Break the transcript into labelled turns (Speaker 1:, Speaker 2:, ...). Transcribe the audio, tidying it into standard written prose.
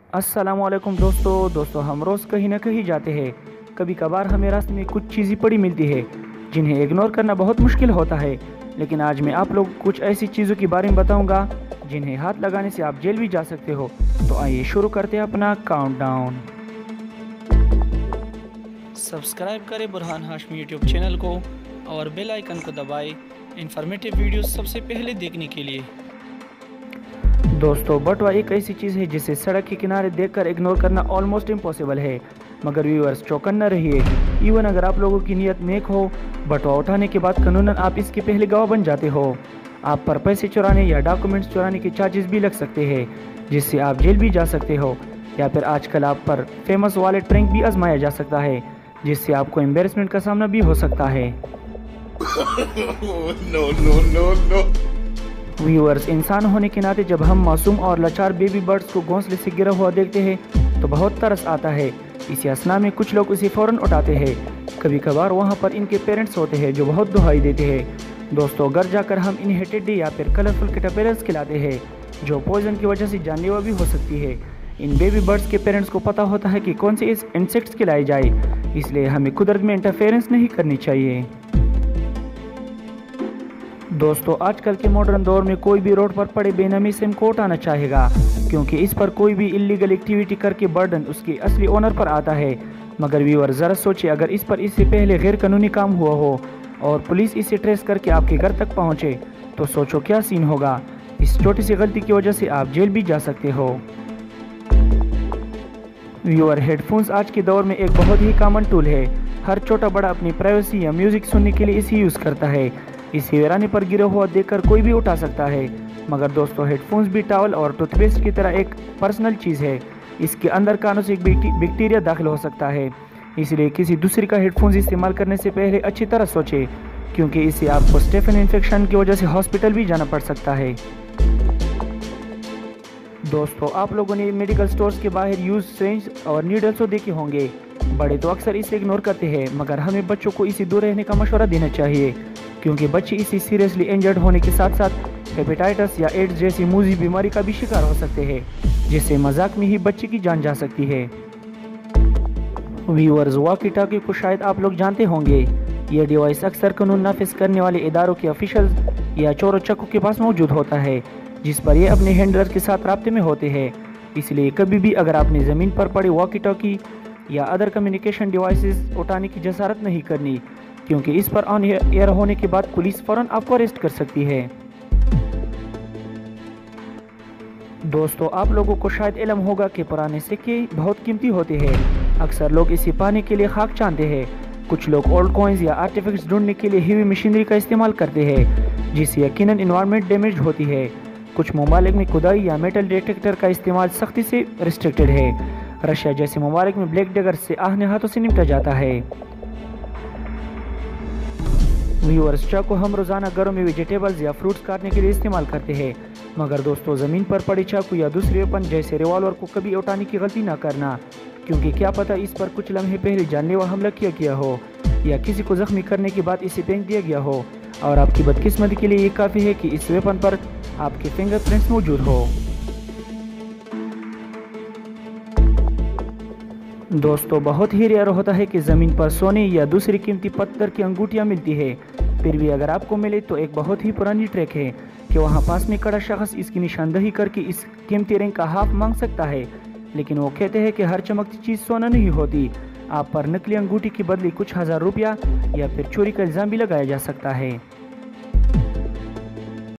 Speaker 1: अस्सलामुअलैकुम दोस्तों हम रोज़ कहीं ना कहीं जाते हैं। कभी कभार हमें रास्ते में कुछ चीज़ें पड़ी मिलती है जिन्हें इग्नोर करना बहुत मुश्किल होता है। लेकिन आज मैं आप लोग कुछ ऐसी चीज़ों के बारे में बताऊंगा जिन्हें हाथ लगाने से आप जेल भी जा सकते हो। तो आइए शुरू करते हैं अपना काउंटडाउन। सब्सक्राइब करें बुरहान हाशमी यूट्यूब चैनल को और बेल आइकन को दबाएं इंफॉर्मेटिव वीडियोस सबसे पहले देखने के लिए। दोस्तों, बटुआ एक ऐसी चीज़ है जिसे सड़क के किनारे देखकर इग्नोर करना ऑलमोस्ट इम्पॉसिबल है। मगर व्यूअर्स, चौकन न रहिए। इवन अगर आप लोगों की नीयत नेक हो, बटुआ उठाने के बाद कानूनन आप इसके पहले गवाह बन जाते हो। आप पर पैसे चुराने या डॉक्यूमेंट्स चुराने के चार्जेस भी लग सकते हैं, जिससे आप जेल भी जा सकते हो। या फिर आजकल आप पर फेमस वॉलेट प्रैंक भी आजमाया जा सकता है, जिससे आपको एम्बेरसमेंट का सामना भी हो सकता है। व्यूअर्स, इंसान होने के नाते जब हम मासूम और लाचार बेबी बर्ड्स को घोंसले से गिरा हुआ देखते हैं तो बहुत तरस आता है। इसी असना में कुछ लोग इसे फ़ौरन उठाते हैं। कभी कभार वहाँ पर इनके पेरेंट्स होते हैं जो बहुत दुहाई देते हैं। दोस्तों, घर जाकर हम इन्हें टेडी या फिर कलरफुल कैटरपिलर्स खिलाते हैं, जो पॉइजन की वजह से जानलेवा भी हो सकती है। इन बेबी बर्ड्स के पेरेंट्स को पता होता है कि कौन से इस इंसेक्ट्स खिलाए जाए, इसलिए हमें कुदरत में इंटरफेरेंस नहीं करनी चाहिए। दोस्तों, आजकल के मॉडर्न दौर में कोई भी रोड पर पड़े बेनामी सिम को उठाना चाहेगा, क्योंकि इस पर कोई भी इलीगल एक्टिविटी करके बर्डन उसके असली ओनर पर आता है। मगर व्यूअर, ज़रा सोचिए, अगर इस पर इससे पहले गैर कानूनी काम हुआ हो और पुलिस इसे ट्रेस करके आपके घर तक पहुंचे, तो सोचो क्या सीन होगा। इस छोटी सी गलती की वजह से आप जेल भी जा सकते हो। व्यूअर, हेडफोन्स आज के दौर में एक बहुत ही कॉमन टूल है। हर छोटा बड़ा अपनी प्राइवेसी या म्यूज़िक सुनने के लिए इसे यूज़ करता है। इसे वीराने पर गिरा हुआ देखकर कोई भी उठा सकता है। मगर दोस्तों, हेडफोन्स भी टॉवल और टूथपेस्ट की तरह एक पर्सनल चीज़ है। इसके अंदर कानों से एक बैक्टीरिया दाखिल हो सकता है, इसलिए किसी दूसरे का हेडफोन्स इस्तेमाल करने से पहले अच्छी तरह सोचें, क्योंकि इससे आपको स्टेफन इन्फेक्शन की वजह से हॉस्पिटल भी जाना पड़ सकता है। दोस्तों, आप लोगों ने मेडिकल स्टोर्स के बाहर यूज सिरिंज और नीडल्स तो देखे होंगे। बड़े तो अक्सर इसे इग्नोर करते हैं, मगर हमें बच्चों को इसे दूर रहने का मशवरा देना चाहिए, क्योंकि बच्चे इसे सीरियसली इंजर्ड होने के साथ साथ हेपेटाइटिस या एड्स जैसी मूजी बीमारी का भी शिकार हो सकते हैं, जिससे मजाक में ही बच्चे की जान जा सकती है। व्यूअर्स, वॉकी टॉकी को शायद आप लोग जानते होंगे। यह डिवाइस अक्सर कानून नाफिज करने वाले इदारों के ऑफिशियल्स या चोर चक्कों के पास मौजूद होता है, जिस पर ये अपने हैंडलर के साथ राब्ते में होते हैं। इसलिए कभी भी अगर आपने ज़मीन पर पड़े वॉकी टॉकी या अदर कम्युनिकेशन डिवाइसेस उठाने की जसारत नहीं करनी, क्योंकि इस पर ऑन एयर होने के बाद पुलिस फ़ौरन आपको अरेस्ट कर सकती है। दोस्तों, आप लोगों को शायद इल्म होगा कि पुराने सिक्के बहुत कीमती होते हैं। अक्सर लोग इसे पाने के लिए खाक चाहते हैं। कुछ लोग ओल्ड कॉइन्स या आर्टिफैक्ट्स ढूंढने के लिए हेवी मशीनरी का इस्तेमाल करते हैं, जिससे यकीनन इन्वायरमेंट डैमेज होती है। कुछ ममालिक में खुदाई या मेटल डिटेक्टर का इस्तेमाल सख्ती से रिस्ट्रिक्टेड है। रशिया जैसे ममालिक में ब्लैक डैगर से आहने हाथों से निपटा जाता है। व्यूअर्स, चाकू हम रोज़ाना घरों में वेजिटेबल्स या फ्रूट्स काटने के लिए इस्तेमाल करते हैं। मगर दोस्तों, ज़मीन पर पड़े चाकू या दूसरे वेपन जैसे रिवॉल्वर को कभी उठाने की गलती ना करना, क्योंकि क्या पता इस पर कुछ लम्हे पहले जानलेवा हमला किया गया हो या किसी को जख्मी करने के बाद इसे फेंक दिया गया हो। और आपकी बदकिस्मती के लिए ये काफ़ी है कि इस वेपन पर आपके फिंगरप्रिंट्स मौजूद हो। दोस्तों, बहुत ही रेयर होता है कि ज़मीन पर सोने या दूसरी कीमती पत्थर की अंगूठियाँ मिलती है। फिर भी अगर आपको मिले तो एक बहुत ही पुरानी ट्रैक है कि वहाँ पास में खड़ा शख्स इसकी निशानदही करके इस कीमती रिंग का हाफ मांग सकता है। लेकिन वो कहते हैं कि हर चमकती चीज़ सोना नहीं होती। आप पर नकली अंगूठी के बदले कुछ हज़ार रुपया या फिर चोरी का इल्ज़ाम भी लगाया जा सकता है।